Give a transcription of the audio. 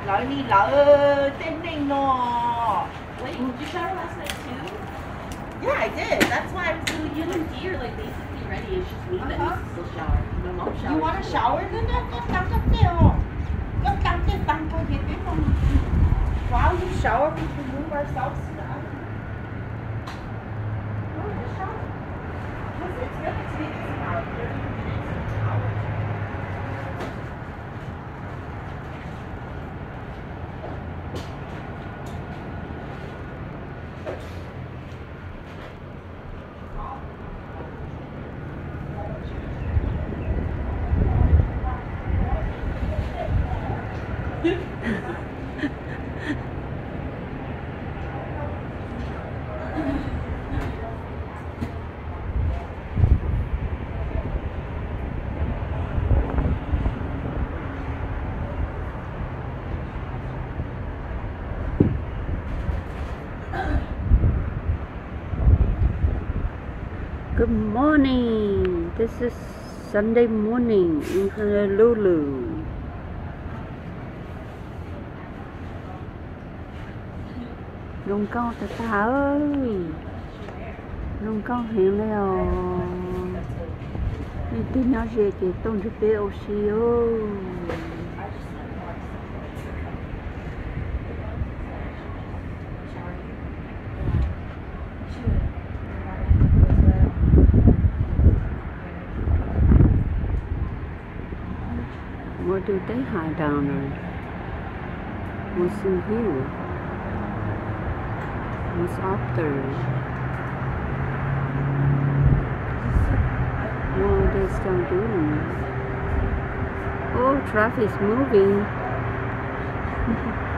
Lỡ đi lỡ tên này no. Wait, did you shower last night too? Yeah, I did. That's why I'm So you and Dee are like basically ready. It's just me that needs to still shower. My mom showers. You want to shower? Then just tắm cho tiêu. Just tắm cho you biết. While you shower, we can move ourselves to the other. No, just shower. Because it's gonna take us about 30 minutes to shower. Good morning. This is Sunday morning in Honolulu. Lùng con ta ơi. Lùng con hiện leo. Đi tin nó về cái tôn cho bé oxy ơi. What do they hide down there? What's in here? What's up there? What are they still doing? Oh, traffic's moving.